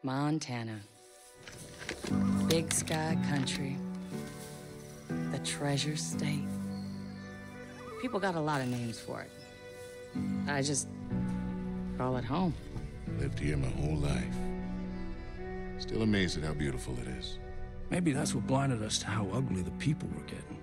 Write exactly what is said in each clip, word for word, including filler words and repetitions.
Montana. Big sky country. The treasure state. People got a lot of names for it. I just call it home. Lived here my whole life. Still amazed at how beautiful it is. Maybe that's what blinded us to how ugly the people were getting.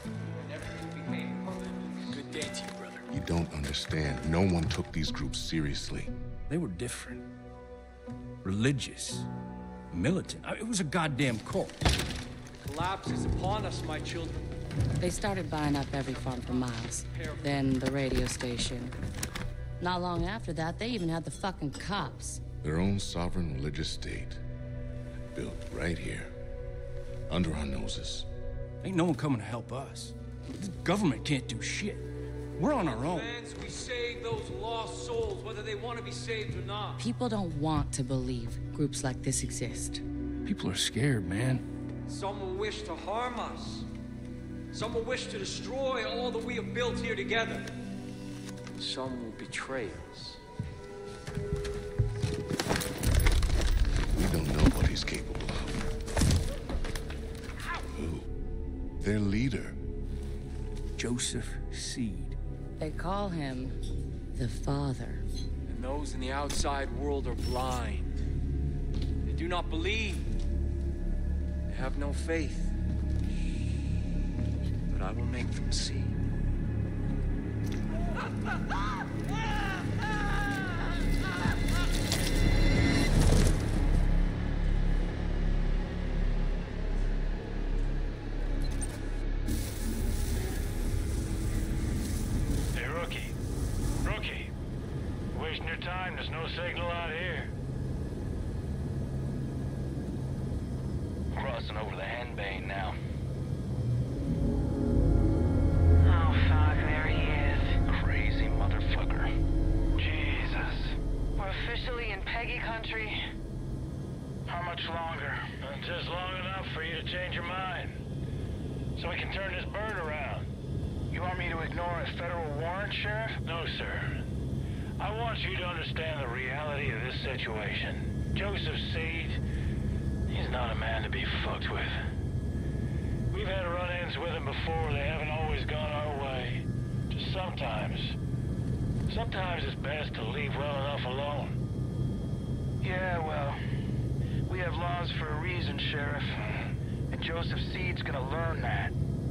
Good day to you, brother. You don't understand. No one took these groups seriously. They were different. Religious. Militant. I- It was a goddamn cult. Collapse is upon us, my children. They started buying up every farm for miles. Then the radio station. Not long after that, they even had the fucking cops. Their own sovereign religious state. Built right here. Under our noses. Ain't no one coming to help us. The government can't do shit. We're on our own. Friends, we save those lost souls, whether they want to be saved or not. People don't want to believe groups like this exist. People are scared, man. Some will wish to harm us. Some will wish to destroy all that we have built here together. Some will betray us. We don't know what he's capable of. Who? Their leader. Joseph Seed. They call him the Father. And those in the outside world are blind. They do not believe. They have no faith. But I will make them see. Hey, Rookie. Rookie. Wasting your time. There's no signal out here. Crossing over the henbane now. Oh, fuck, there he is. Crazy motherfucker. Jesus. We're officially in Peggy country. How much longer? Uh, just long enough for you to change your mind. So we can turn this bird around. You want me to ignore a federal warrant, Sheriff? No, sir. I want you to understand the reality of this situation. Joseph Seed, he's not a man to be fucked with. We've had run-ins with him before. They haven't always gone our way. Just sometimes. Sometimes it's best to leave well enough alone. Yeah, well, we have laws for a reason, Sheriff. And Joseph Seed's gonna learn that.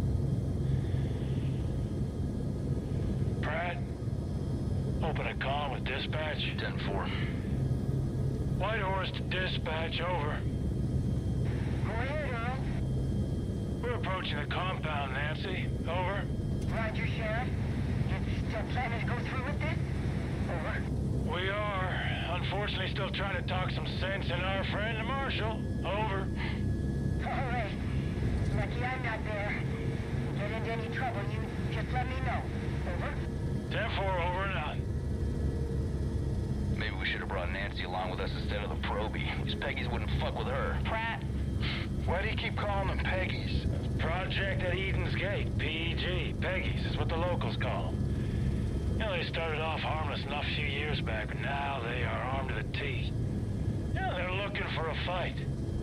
Pratt, open a comm with dispatch. ten four. White Horse to dispatch, over. Go ahead, Earl. We're approaching the compound, Nancy. Over. Roger, Sheriff. You still planning to go through with this? Over. We are. Unfortunately, still trying to talk some sense in our friend, the Marshal. Over. All right. Lucky I'm not there. Get into any trouble, you just let me know. Over. ten four, over and out. Maybe we should have brought Nancy along with us instead of the probie. These Peggies wouldn't fuck with her. Pratt. Why do you keep calling them Peggies? Project at Eden's Gate, P E G. Peggies is what the locals call them. You know, they started off harmless enough a few years back, but now they are armed to the teeth. You know, they're looking for a fight.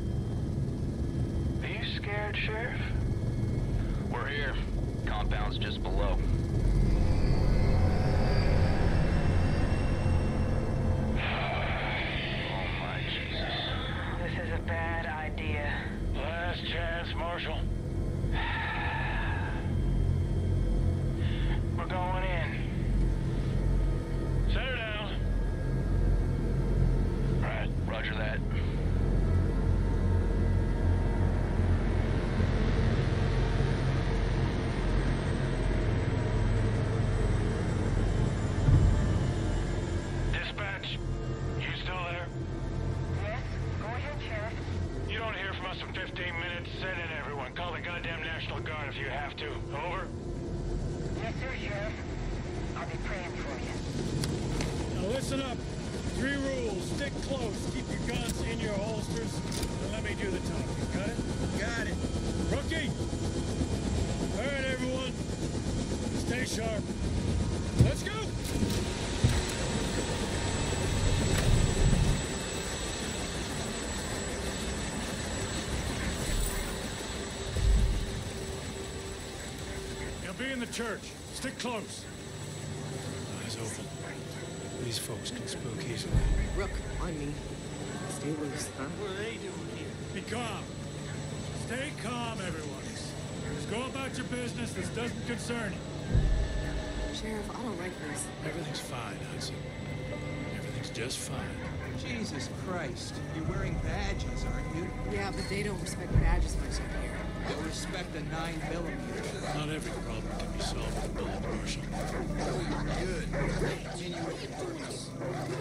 Are you scared, Sheriff? We're here. Compound's just below. Oh, my Jesus. This is a bad idea. Last chance, Marshal. We're going in. Set her down. Right, roger that. Dispatch, you still there? Yes? Go ahead, Sheriff. You don't hear from us in fifteen minutes. Send in everyone. Call the goddamn National Guard if you have to. Over. Yes, sir, Sheriff. I'll be praying for you. Now listen up. Three rules. Stick close. Keep your guns in your holsters. And let me do the talking. Got it? Got it. Rookie! All right, everyone. Stay sharp. Let's go! Stay in the church. Stick close. Eyes open. These folks can spook easily. Rook, on me. Stay loose, huh? What are they doing here? Be calm. Stay calm, everyone. Just go about your business. This doesn't concern you. Sheriff, I don't like this. Everything's fine, Hudson. Everything's just fine. Jesus Christ. You're wearing badges, aren't you? Yeah, but they don't respect badges much up here. They'll respect a nine millimeter. Not every problem can be solved with a bullet, Marshal. Oh, you're good. Continue with your business.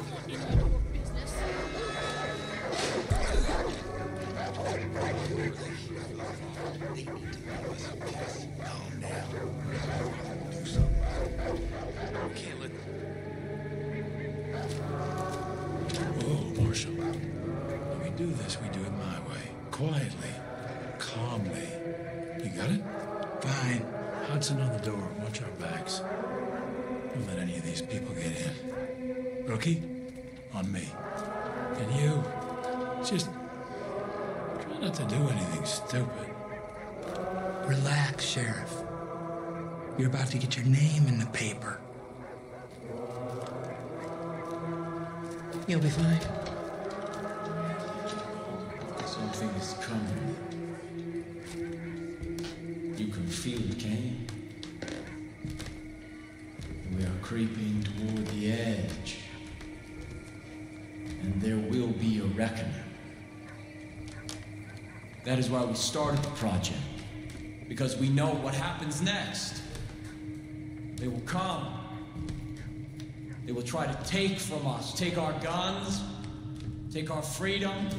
They need to give us a kiss. Calm down. Do something. We can't let them. Whoa, Marshal. When we do this, we do it my way. Quietly. Calmly. You got it? Fine. Hudson on the door. Watch our backs. Don't let any of these people get in. Rookie? On me. And you? Just try not to do anything stupid. Relax, Sheriff. You're about to get your name in the paper. You'll be fine. Something is coming. You can feel the cane. We are creeping toward the edge. And there will be a reckoning. That is why we started the project. Because we know what happens next. They will come. They will try to take from us. Take our guns. Take our freedom.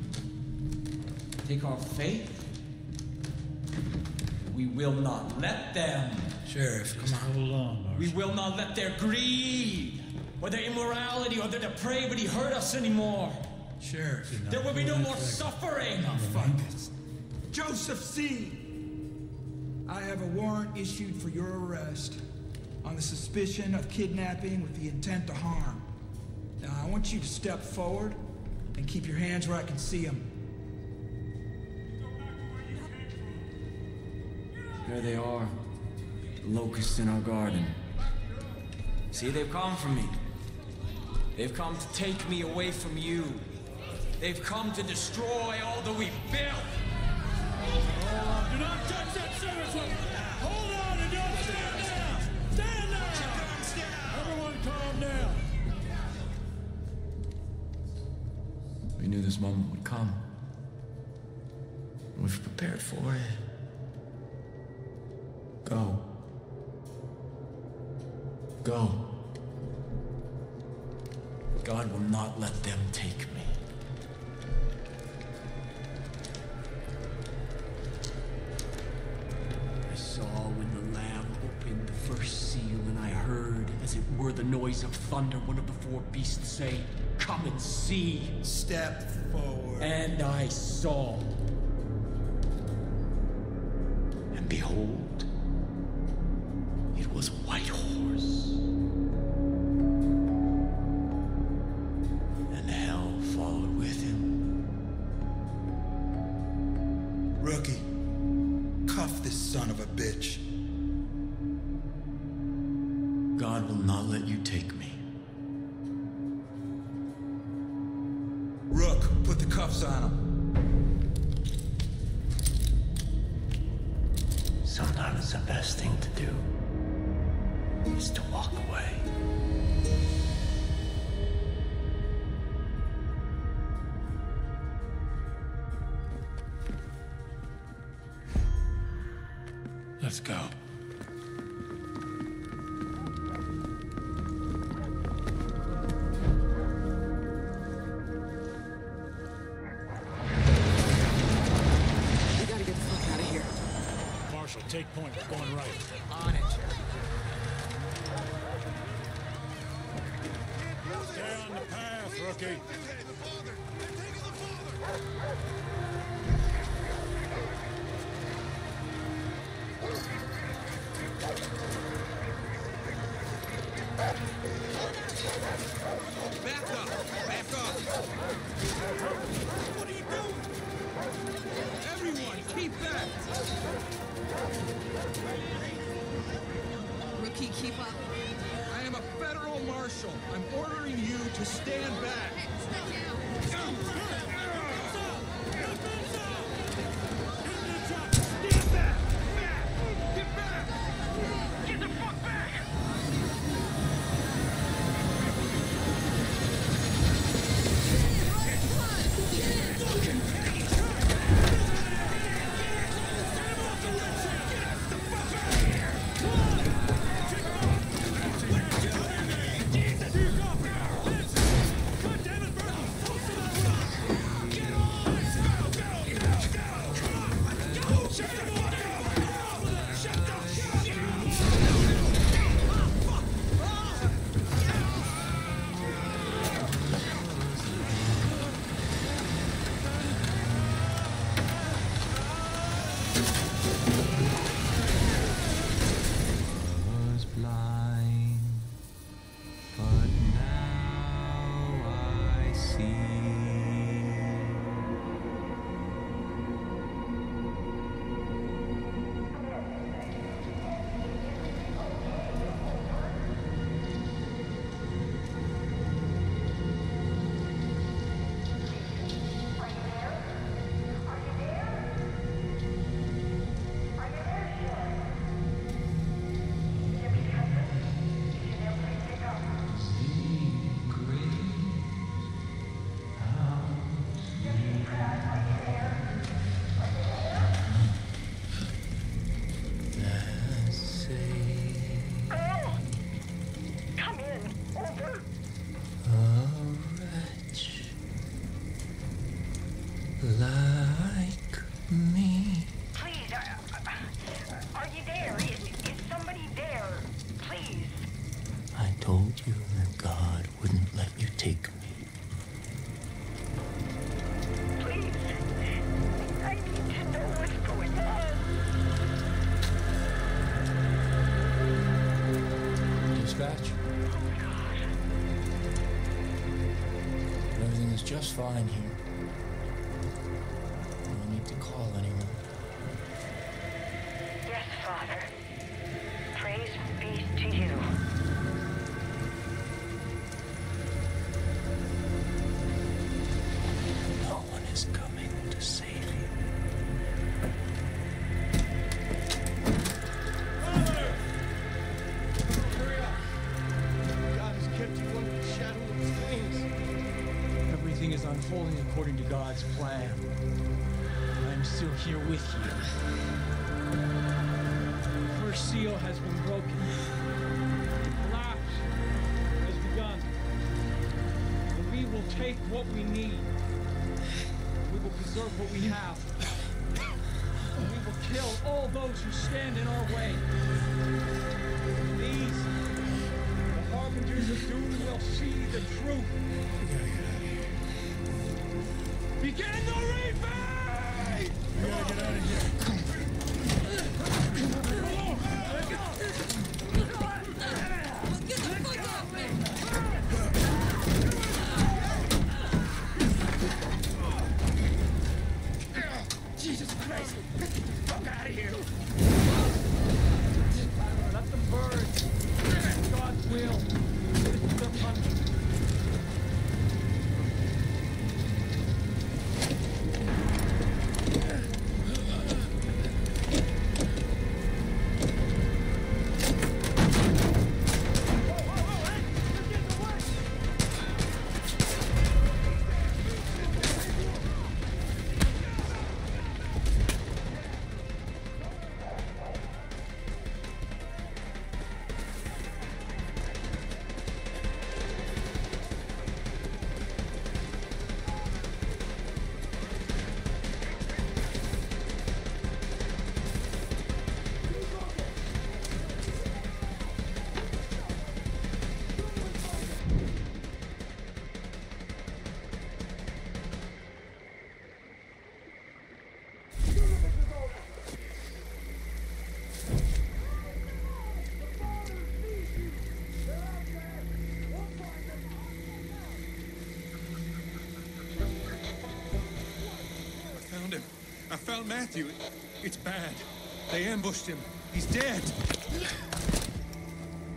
Take our faith. We will not let them. Sheriff, come on. Hold on, Marshal. We will not let their greed, or their immorality, or their depravity hurt us anymore. Sheriff. There will be no more suffering. Oh, fuck this. Joseph C. I have a warrant issued for your arrest on the suspicion of kidnapping with the intent to harm. Now, I want you to step forward and keep your hands where I can see them. There they are. The locusts in our garden. See, they've come for me. They've come to take me away from you. They've come to destroy all that we've built. Oh, do not touch that service weapon! Hold on and don't stand down! Stand down! Everyone calm down! We knew this moment would come. We've prepared for it. Go. Go. God will not let them take me. I saw when the Lamb opened the first seal, and I heard, as it were the noise of thunder, one of the four beasts say, "Come and see." Step forward. And I saw. And behold, it was a white horse. And hell followed with him. Rookie, cuff this son of a bitch. God will not let you take me. Rook, put the cuffs on him. Sometimes the best thing to do is to walk away. Let's go. We gotta get the fuck out of here. Marshal, take point. We're going right. On it. Stay on the path, Rookie. Back up! Back up! What are you doing? Everyone, keep back! keep up. I am a federal marshal. I'm ordering you to stand back. Stand back! Back! Get back! Get the fuck back! Like me. Please, uh, are you there? Is, is somebody there? Please. I told you that God wouldn't let you take me. Please. I need to know what's going on. Dispatch. Oh, God. Everything is just fine here. No need to call anyone. Yes, Father. Praise be to you. No one is coming to save you. Father! Hurry up. God has kept you under the shadow of his wings. Everything is unfolding according to God's plan. I'm still here with you. The first seal has been broken. The collapse has begun. And we will take what we need. We will preserve what we have. And we will kill all those who stand in our way. And these, the harbingers of doom, will see the truth. Begin the reaping! We gotta get out of here. Jesus Christ! Get the fuck out of here! Let them burn. It's God's will. This is their punishment. I found Matthew. It's bad. They ambushed him. He's dead.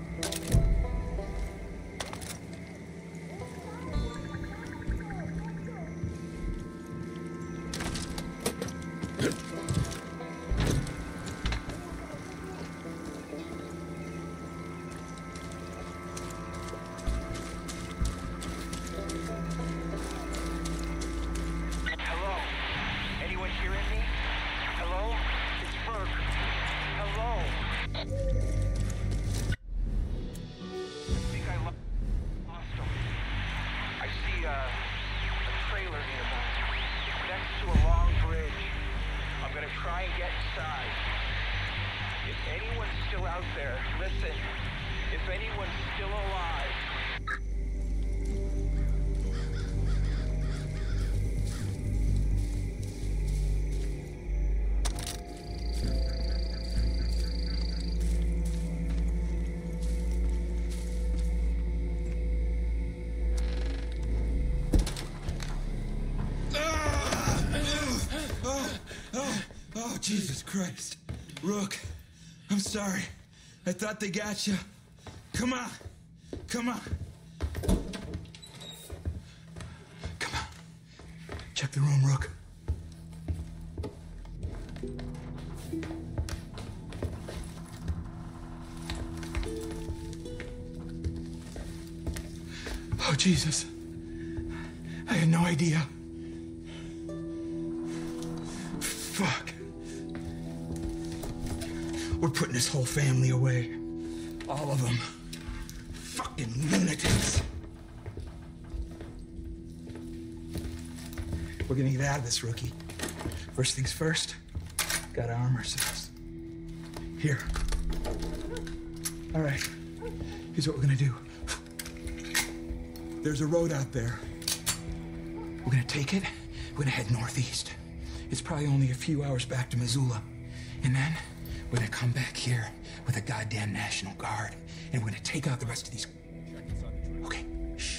get inside. If anyone's still out there, listen. If anyone's still alive. Oh, Jesus Christ. Rook, I'm sorry. I thought they got you. Come on. Come on. Come on. Check the room, Rook. Oh, Jesus. I had no idea. Fuck. We're putting this whole family away. All of them. Fucking lunatics. We're gonna get out of this, Rookie. First things first, gotta arm ourselves. Here. All right, here's what we're gonna do. There's a road out there. We're gonna take it, we're gonna head northeast. It's probably only a few hours back to Missoula. And then we're gonna come back here with a goddamn National Guard, and we're gonna take out the rest of these. Okay, shh.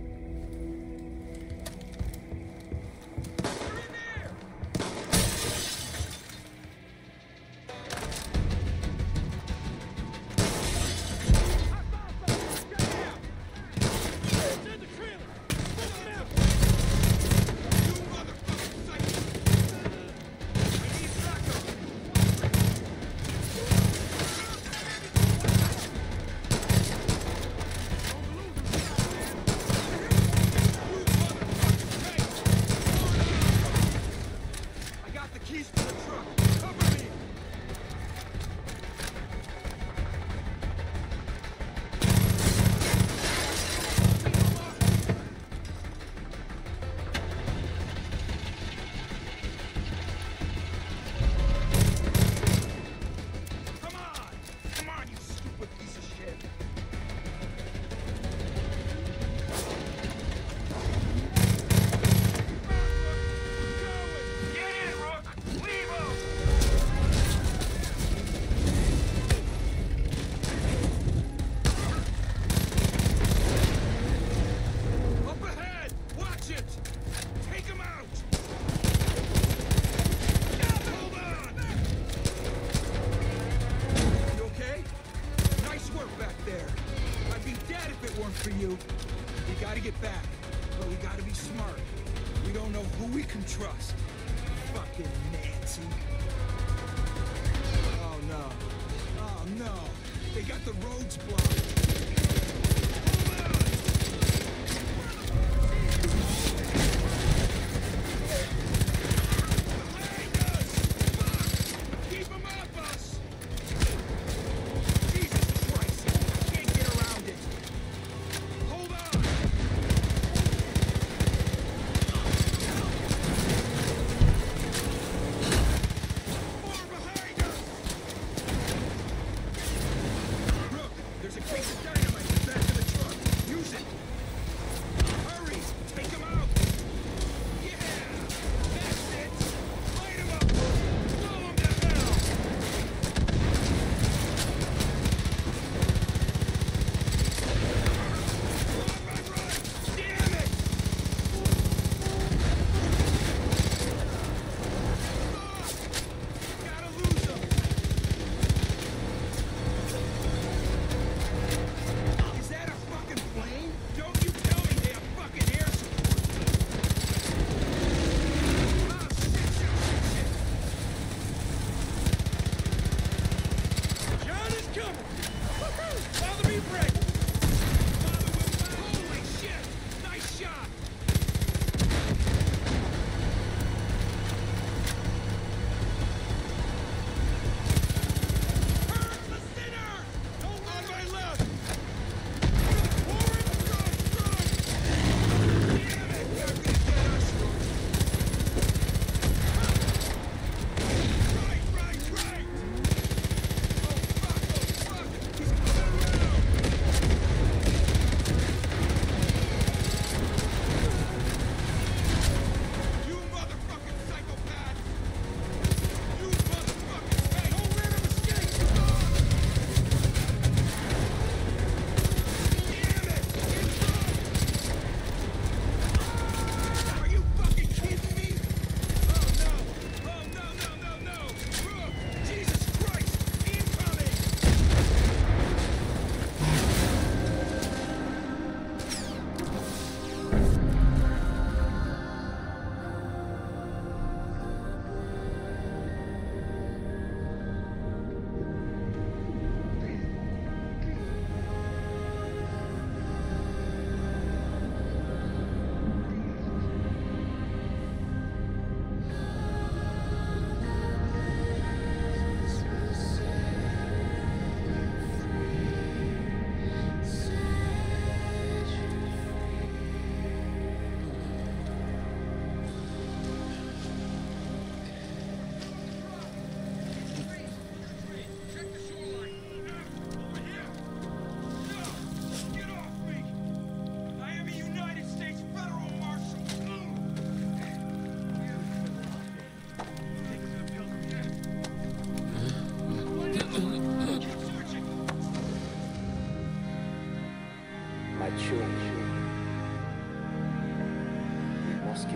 For you. We gotta get back, but we gotta be smart. We don't know who we can trust. Fucking Nancy. Oh no. Oh no. They got the roads blocked. Keep them off us! Jesus Christ! I can't get around it. Hold on! More behind us! Look, there's a case of dynamite.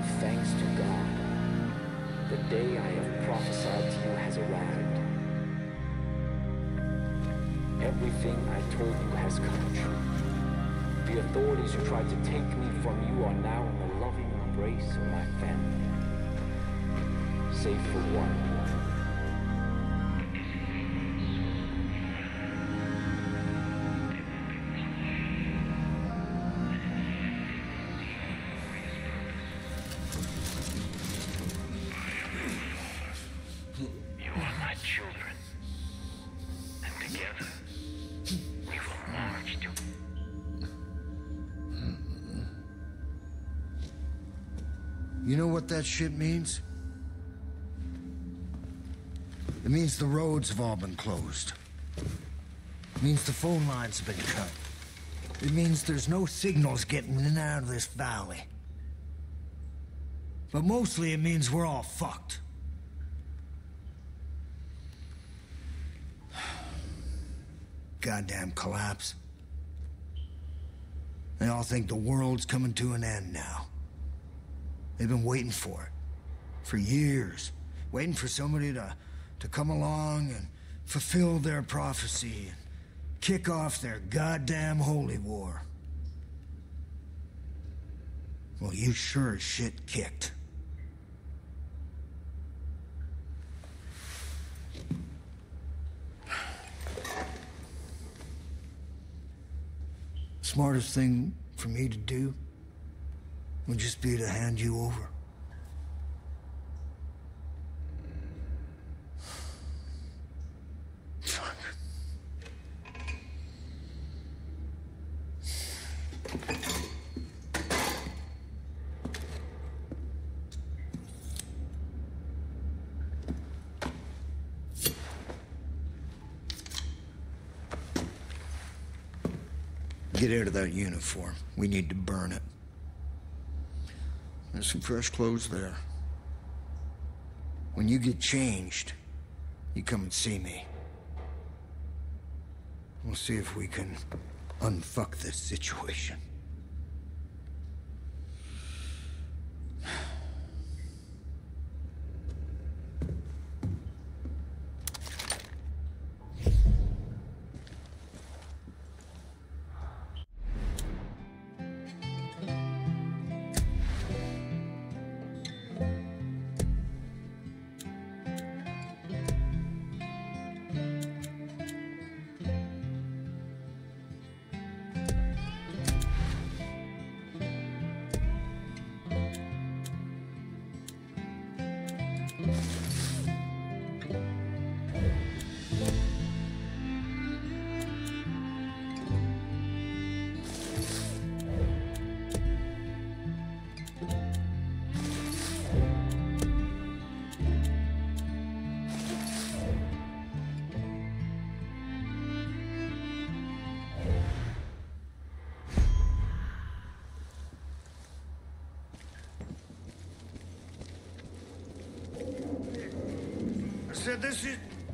thanks to God, the day I have prophesied to you has arrived. Everything I told you has come true. The authorities who tried to take me from you are now in the loving embrace of my family. Save for one. You are my children. And together, we will march to... You know what that shit means? It means the roads have all been closed. It means the phone lines have been cut. It means there's no signals getting in and out of this valley. But mostly it means we're all fucked. Goddamn collapse. They all think the world's coming to an end now. They've been waiting for it. For years. Waiting for somebody to, to come along and fulfill their prophecy and kick off their goddamn holy war. Well, you sure as shit kicked. Smartest thing for me to do would just be to hand you over. Fuck. Get out of that uniform. We need to burn it. There's some fresh clothes there. When you get changed, you come and see me. We'll see if we can unfuck this situation. Said this is...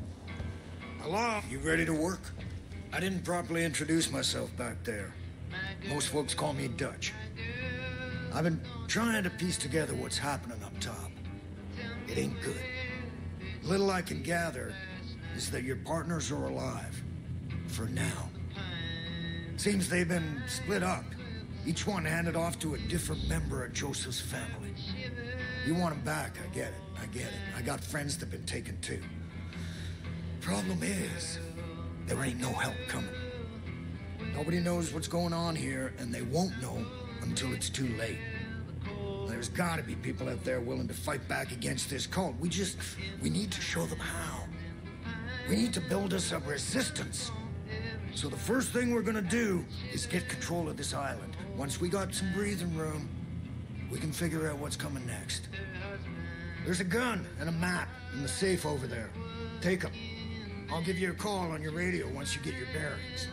Hello? You ready to work? I didn't properly introduce myself back there. Most folks call me Dutch. I've been trying to piece together what's happening up top. It ain't good. Little I can gather is that your partners are alive. For now. Seems they've been split up. Each one handed off to a different member of Joseph's family. You want them back, I get it. I get it. I got friends that've been taken too. Problem is, there ain't no help coming. Nobody knows what's going on here, and they won't know until it's too late. There's gotta be people out there willing to fight back against this cult. We just, we need to show them how. We need to build us a resistance. So the first thing we're gonna do is get control of this island. Once we got some breathing room, we can figure out what's coming next. There's a gun and a map in the safe over there. Take them. I'll give you a call on your radio once you get your bearings.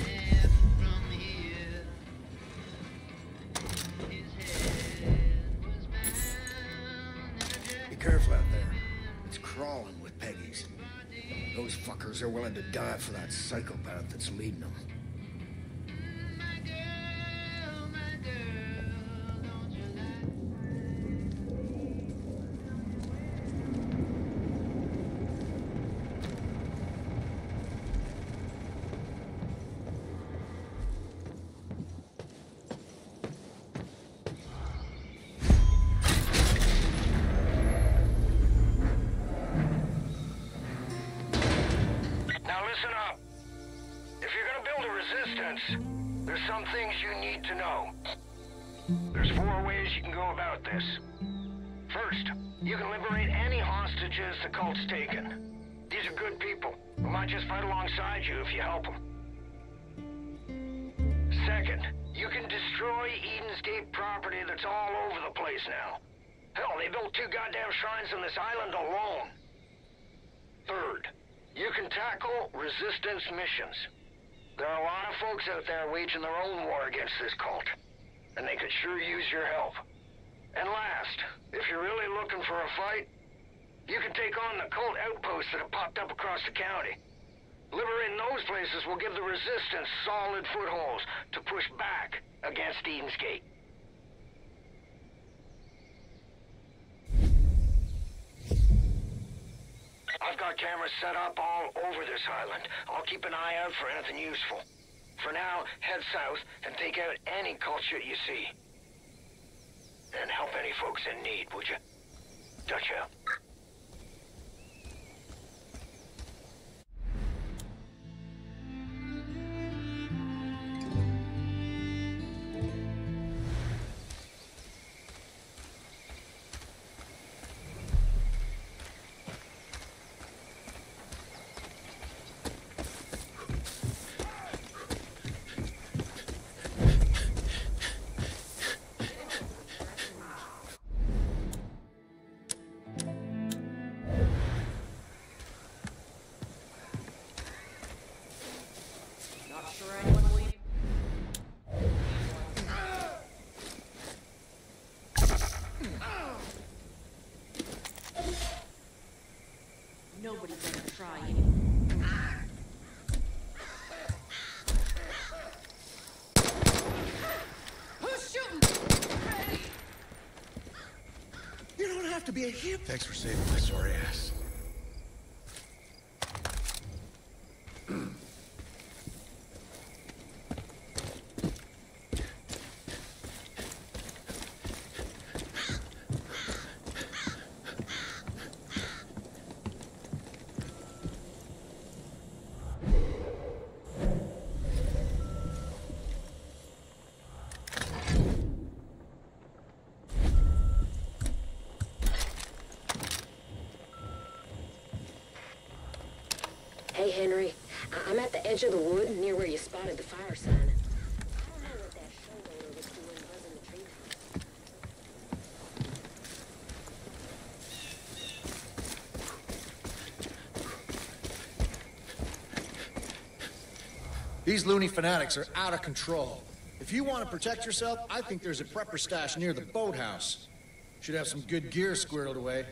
Be careful out there. It's crawling with Peggies. Those fuckers are willing to die for that psychopath that's leading them. resistance, there's some things you need to know. There's four ways you can go about this. First, you can liberate any hostages the cult's taken. These are good people who might just fight alongside you if you help them. Second, you can destroy Eden's Gate property that's all over the place now. Hell, they built two goddamn shrines on this island alone. Third, you can tackle resistance missions. There are a lot of folks out there waging their own war against this cult, and they could sure use your help. And last, if you're really looking for a fight, you can take on the cult outposts that have popped up across the county. Liberating those places will give the resistance solid footholds to push back against Eden's Gate. I've got cameras set up all over this island. I'll keep an eye out for anything useful. For now, head south and take out any cult shit you see. And help any folks in need, would you? Dutch out. Nobody's gonna try it. Who's shooting? Ready. You don't have to be a hero. Thanks for saving my sorry ass. Hey, Henry. I I'm at the edge of the wood near where you spotted the fire sign. I don't know what that showloader was doing buzzing the treetops. These loony fanatics are out of control. If you want to protect yourself, I think there's a prepper stash near the boathouse. Should have some good gear squirreled away.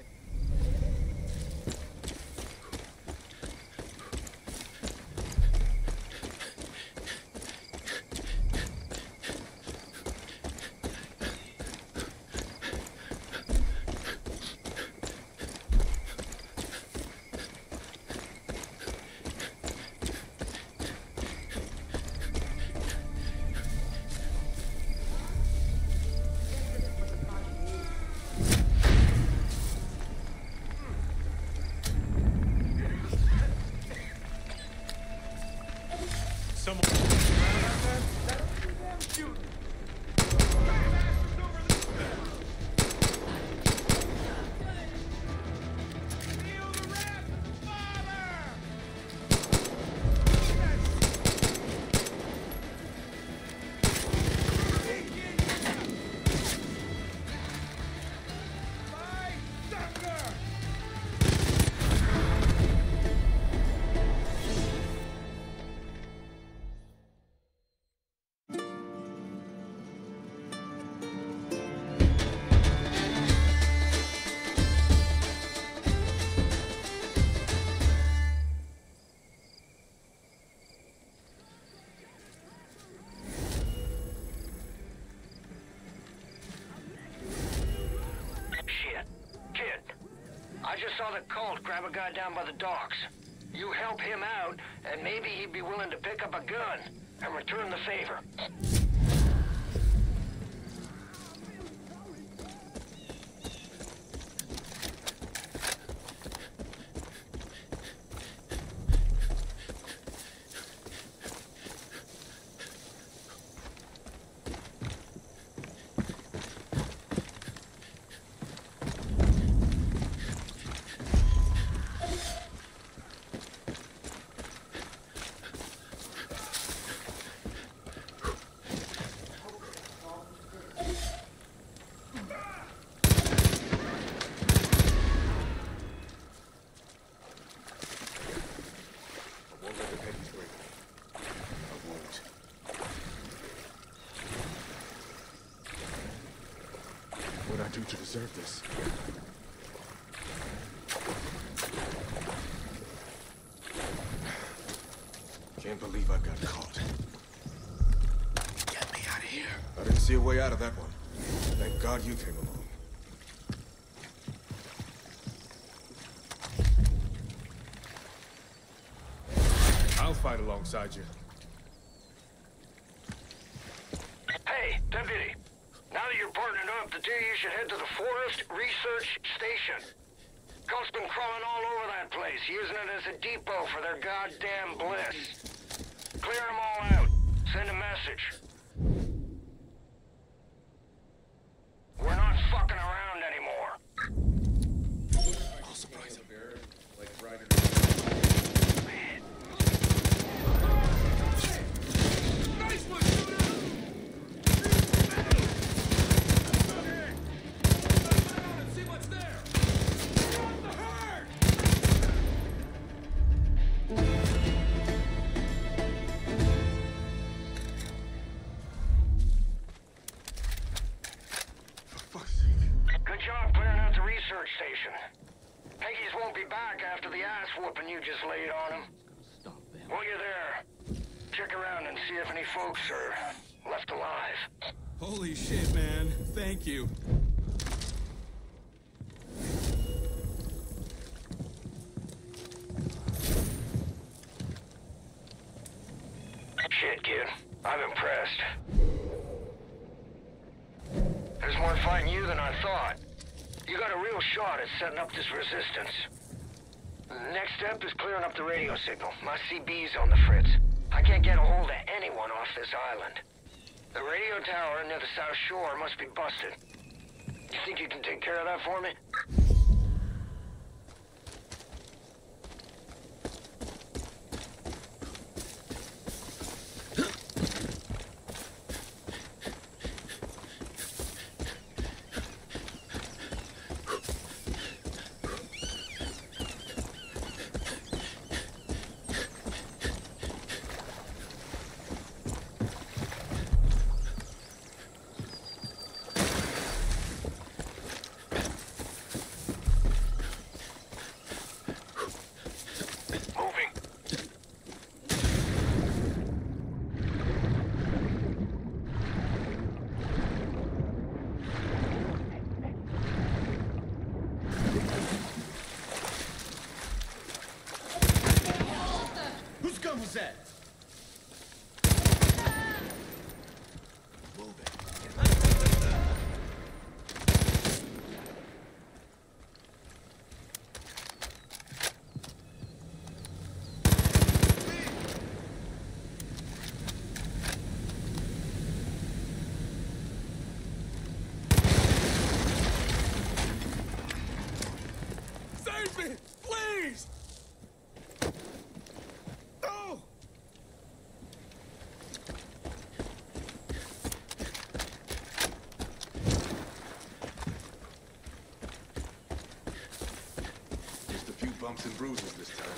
Grab a guy down by the docks. You help him out, and maybe he'd be willing to pick up a gun and return the favor. deserve this. Can't believe I got caught. Get me out of here. I didn't see a way out of that one. Thank God you came along. I'll fight alongside you. Hey, Deputy. Now that you're partnered up, the two of you should head to the Forest Research Station. Cops been crawling all over that place, using it as a depot for their goddamn bliss. Clear them all out. Send a message. We're not fucking around anymore. I'll surprise him. Like Ryder. Nice one, shooter! See what's there. Drop the herd! For fuck's sake. Good job clearing out the research station. Peggy's won't be back after the ass whooping you just laid on him. While you're there, check around and see if any folks are left alive. Holy shit, man. Thank you. Shit, kid. I'm impressed. There's more fighting you than I thought. You got a real shot at setting up this resistance. The next step is clearing up the radio signal. My C B's on the fritz. I can't get a hold of anyone off this island. The radio tower near the South Shore must be busted. You think you can take care of that for me? Whose gun was that? Save me! Please! Oh! Just a few bumps and bruises this time.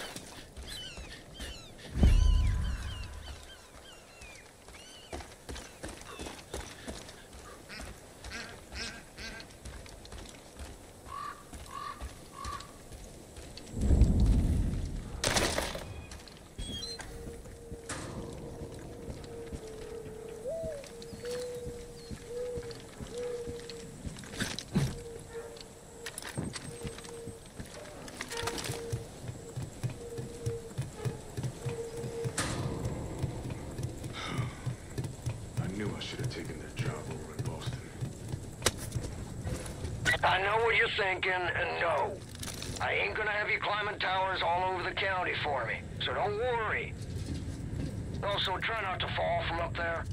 I should have taken that job over in Boston. I know what you're thinking, and no. I ain't gonna have you climbing towers all over the county for me, so don't worry. Also, try not to fall from up there.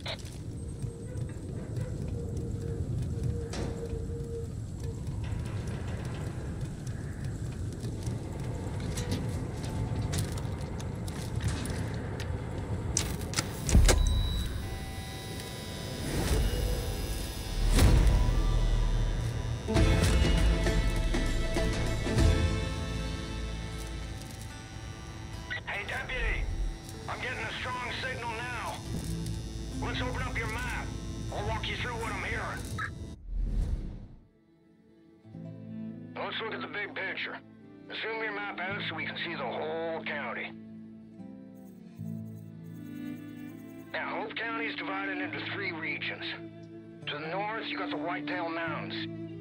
Hey, Deputy. I'm getting a strong signal now. Let's open up let's look at the big picture. Zoom your map out so we can see the whole county. Now, Hope County is divided into three regions. To the north, you got the Whitetail Mountains.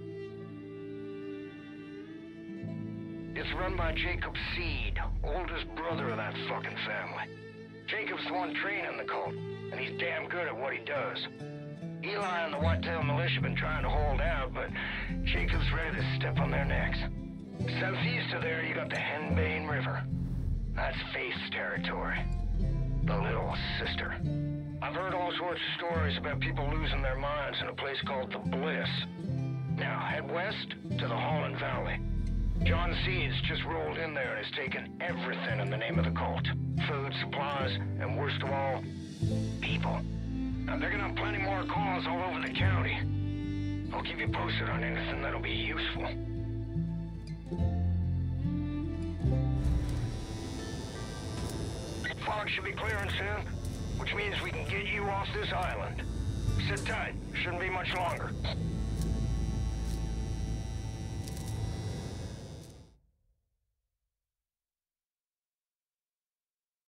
It's run by Jacob Seed, oldest brother of that fucking family. Jacob's the one training the cult, and he's damn good at what he does. Eli and the Whitetail Militia have been trying to hold out, but Jacob's ready to step on their necks. Southeast of there, you got the Henbane River. That's Faith's territory. The little sister. I've heard all sorts of stories about people losing their minds in a place called the Bliss. Now, head west to the Holland Valley. John Seeds just rolled in there and has taken everything in the name of the cult. Food, supplies, and worst of all, people. Now, they're gonna have plenty more calls all over the county. I'll keep you posted on anything that'll be useful. Fog should be clearing soon, which means we can get you off this island. Sit tight. Shouldn't be much longer.